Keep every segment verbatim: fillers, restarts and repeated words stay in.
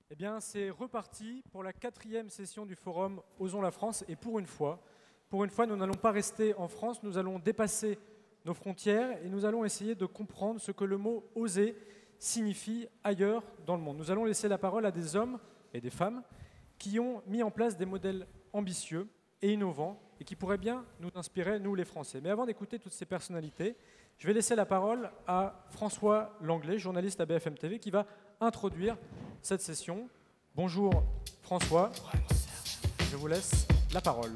Eh bien, c'est reparti pour la quatrième session du forum Osons la France. Et pour une fois, pour une fois, nous n'allons pas rester en France, nous allons dépasser nos frontières et nous allons essayer de comprendre ce que le mot « oser » signifie ailleurs dans le monde. Nous allons laisser la parole à des hommes et des femmes qui ont mis en place des modèles ambitieux et innovants et qui pourraient bien nous inspirer, nous les Français. Mais avant d'écouter toutes ces personnalités, je vais laisser la parole à François Langlais, journaliste à B F M T V, qui va introduire cette session. Bonjour François, je vous laisse la parole.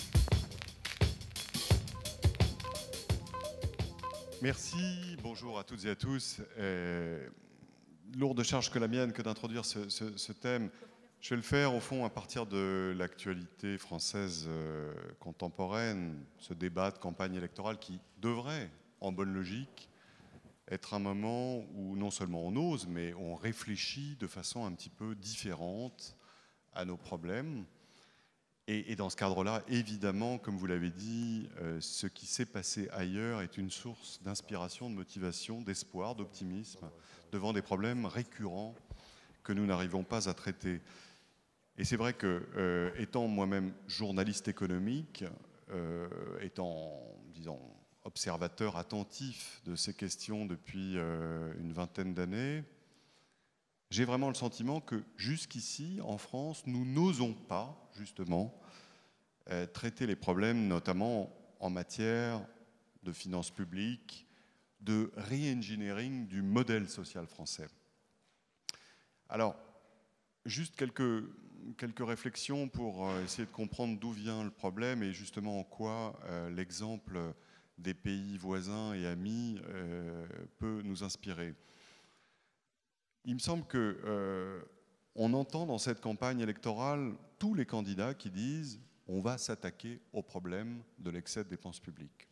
Merci, bonjour à toutes et à tous. Euh, lourde charge que la mienne que d'introduire ce, ce, ce thème. Je vais le faire au fond à partir de l'actualité française euh, contemporaine, ce débat de campagne électorale qui devrait, en bonne logique, être un moment où non seulement on ose, mais on réfléchit de façon un petit peu différente à nos problèmes. Et, et dans ce cadre-là, évidemment, comme vous l'avez dit, euh, ce qui s'est passé ailleurs est une source d'inspiration, de motivation, d'espoir, d'optimisme devant des problèmes récurrents que nous n'arrivons pas à traiter. Et c'est vrai que, euh, étant moi-même journaliste économique, euh, étant, disons, observateur attentif de ces questions depuis euh, une vingtaine d'années, j'ai vraiment le sentiment que jusqu'ici, en France, nous n'osons pas, justement, euh, traiter les problèmes, notamment en matière de finances publiques, de re-engineering du modèle social français. Alors, juste quelques, quelques réflexions pour euh, essayer de comprendre d'où vient le problème et justement en quoi euh, l'exemple des pays voisins et amis euh, peut nous inspirer. Il me semble qu'on euh, entend dans cette campagne électorale tous les candidats qui disent on va s'attaquer au problème de l'excès de dépenses publiques.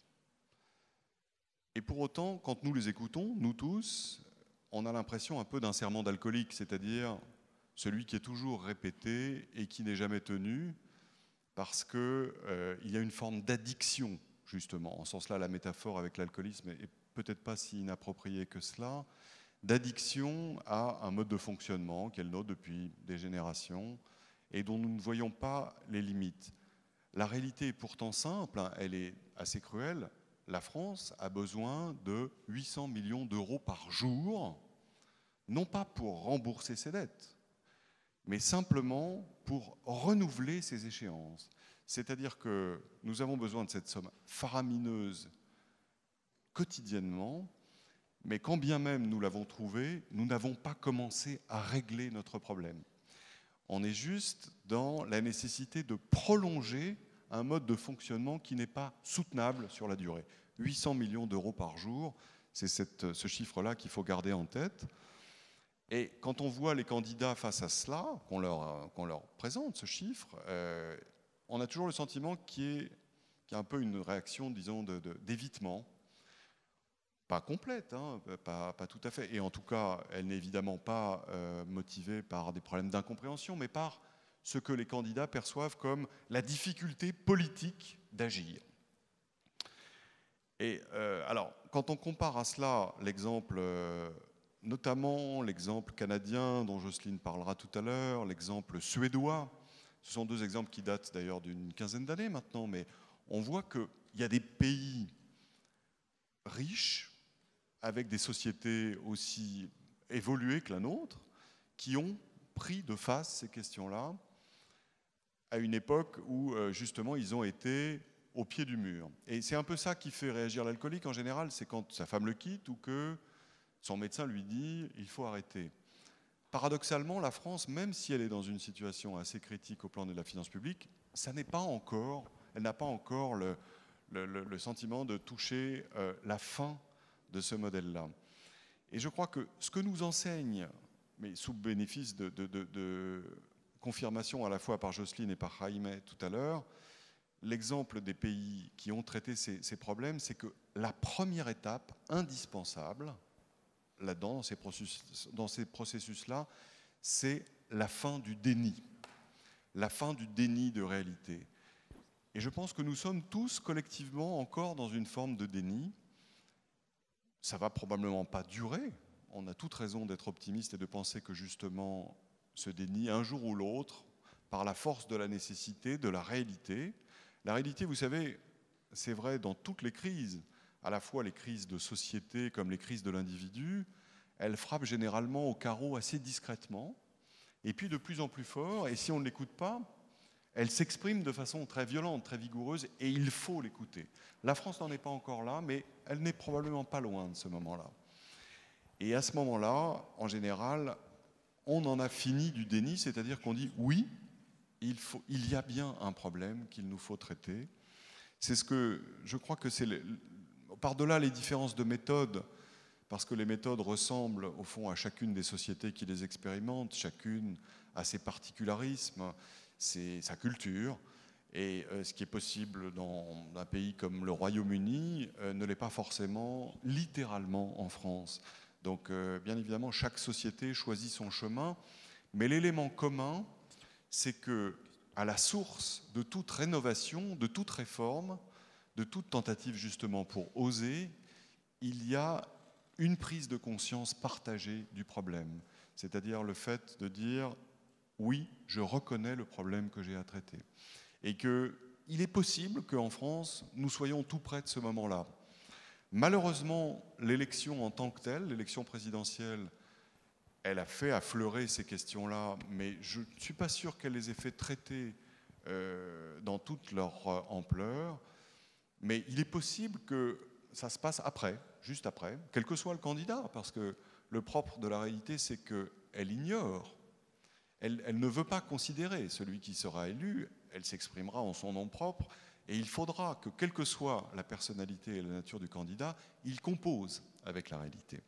Et pour autant, quand nous les écoutons, nous tous, on a l'impression un peu d'un serment d'alcoolique, c'est-à-dire celui qui est toujours répété et qui n'est jamais tenu parce qu'il euh, y a une forme d'addiction, justement. En ce sens-là, la métaphore avec l'alcoolisme est peut-être pas si inappropriée que cela, d'addiction à un mode de fonctionnement qui est le nôtre depuis des générations et dont nous ne voyons pas les limites. La réalité est pourtant simple, hein, elle est assez cruelle. La France a besoin de huit cents millions d'euros par jour, non pas pour rembourser ses dettes, mais simplement pour renouveler ses échéances. C'est-à-dire que nous avons besoin de cette somme faramineuse quotidiennement, mais quand bien même nous l'avons trouvée, nous n'avons pas commencé à régler notre problème. On est juste dans la nécessité de prolonger un mode de fonctionnement qui n'est pas soutenable sur la durée. huit cents millions d'euros par jour, c'est cette, ce chiffre-là qu'il faut garder en tête. Et quand on voit les candidats face à cela, qu'on leur, qu'on leur présente ce chiffre, euh, on a toujours le sentiment qu'il y, qu'il y a un peu une réaction, disons, de, de, d'évitement. Pas complète, hein, pas, pas tout à fait. Et en tout cas, elle n'est évidemment pas euh, motivée par des problèmes d'incompréhension, mais par ce que les candidats perçoivent comme la difficulté politique d'agir. Et euh, alors, quand on compare à cela l'exemple, euh, notamment l'exemple canadien dont Jocelyne parlera tout à l'heure, l'exemple suédois, ce sont deux exemples qui datent d'ailleurs d'une quinzaine d'années maintenant, mais on voit qu'il y a des pays riches, avec des sociétés aussi évoluées que la nôtre, qui ont pris de face ces questions-là à une époque où, justement, ils ont été au pied du mur. Et c'est un peu ça qui fait réagir l'alcoolique, en général, c'est quand sa femme le quitte ou que son médecin lui dit « il faut arrêter ». Paradoxalement, la France, même si elle est dans une situation assez critique au plan de la finance publique, ça n'est pas encore, elle n'a pas encore le, le, le sentiment de toucher euh, la fin de ce modèle-là. Et je crois que ce que nous enseigne, mais sous bénéfice de, de, de, de confirmation à la fois par Jocelyne et par Jaime tout à l'heure, l'exemple des pays qui ont traité ces, ces problèmes, c'est que la première étape indispensable là-dedans, dans ces processus, dans ces processus-là, c'est la fin du déni, la fin du déni de réalité. Et je pense que nous sommes tous collectivement encore dans une forme de déni. Ça va probablement pas durer. On a toute raison d'être optimiste et de penser que justement se dénie un jour ou l'autre par la force de la nécessité, de la réalité. La réalité, vous savez, c'est vrai dans toutes les crises, à la fois les crises de société comme les crises de l'individu, elles frappent généralement au carreau assez discrètement, et puis de plus en plus fort, et si on ne l'écoute pas, elles s'expriment de façon très violente, très vigoureuse, et il faut l'écouter. La France n'en est pas encore là, mais elle n'est probablement pas loin de ce moment-là. Et à ce moment-là, en général, on en a fini du déni, c'est-à-dire qu'on dit oui, il, faut, il y a bien un problème qu'il nous faut traiter. C'est ce que je crois que c'est par-delà les différences de méthodes, parce que les méthodes ressemblent au fond à chacune des sociétés qui les expérimentent, chacune a ses particularismes, c'est sa culture, et euh, ce qui est possible dans un pays comme le Royaume-Uni euh, ne l'est pas forcément littéralement en France. Donc euh, bien évidemment, chaque société choisit son chemin, mais l'élément commun, c'est que à la source de toute rénovation, de toute réforme, de toute tentative justement pour oser, il y a une prise de conscience partagée du problème, c'est-à-dire le fait de dire oui, je reconnais le problème que j'ai à traiter. Et qu'il est possible qu'en France, nous soyons tout près de ce moment-là. Malheureusement, l'élection en tant que telle, l'élection présidentielle, elle a fait affleurer ces questions-là, mais je ne suis pas sûr qu'elle les ait fait traiter euh, dans toute leur euh, ampleur. Mais il est possible que ça se passe après, juste après, quel que soit le candidat, parce que le propre de la réalité, c'est qu'elle ignore. Elle, elle ne veut pas considérer celui qui sera élu, elle s'exprimera en son nom propre, et il faudra que, quelle que soit la personnalité et la nature du candidat, il compose avec la réalité.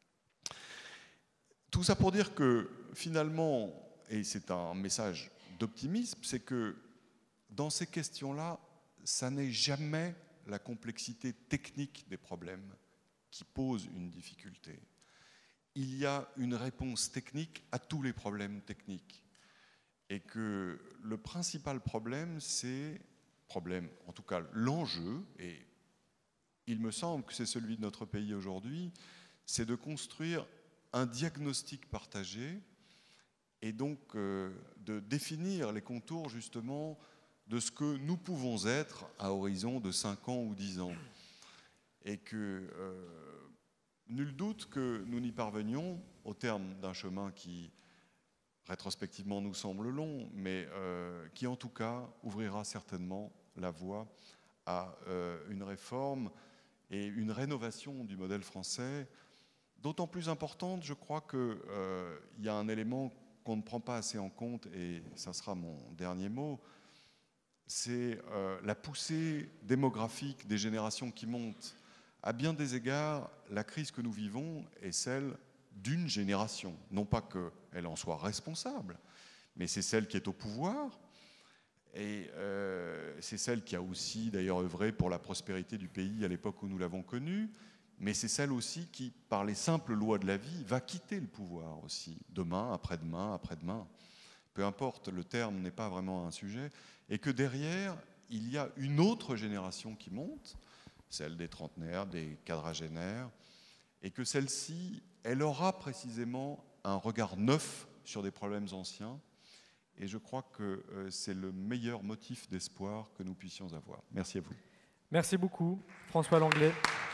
Tout ça pour dire que, finalement, et c'est un message d'optimisme, c'est que dans ces questions-là, ça n'est jamais la complexité technique des problèmes qui pose une difficulté. Il y a une réponse technique à tous les problèmes techniques. Et que le principal problème, c'est, problème, en tout cas l'enjeu, et il me semble que c'est celui de notre pays aujourd'hui, c'est de construire un diagnostic partagé et donc euh, de définir les contours justement de ce que nous pouvons être à horizon de cinq ans ou dix ans. Et que euh, nul doute que nous n'y parvenions au terme d'un chemin qui, rétrospectivement, nous semble long, mais euh, qui, en tout cas, ouvrira certainement la voie à euh, une réforme et une rénovation du modèle français, d'autant plus importante, je crois qu'il euh, y a un élément qu'on ne prend pas assez en compte, et ça sera mon dernier mot, c'est euh, la poussée démographique des générations qui montent. À bien des égards, la crise que nous vivons est celle d'une génération. Non pas qu'elle en soit responsable, mais c'est celle qui est au pouvoir, et euh, c'est celle qui a aussi d'ailleurs œuvré pour la prospérité du pays à l'époque où nous l'avons connue, mais c'est celle aussi qui, par les simples lois de la vie, va quitter le pouvoir aussi, demain, après-demain, après-demain. Peu importe, le terme n'est pas vraiment un sujet, et que derrière, il y a une autre génération qui monte, celle des trentenaires, des quadragénaires, et que celle-ci, elle aura précisément un regard neuf sur des problèmes anciens, et je crois que euh, c'est le meilleur motif d'espoir que nous puissions avoir. Merci à vous. Merci beaucoup, François Langlais.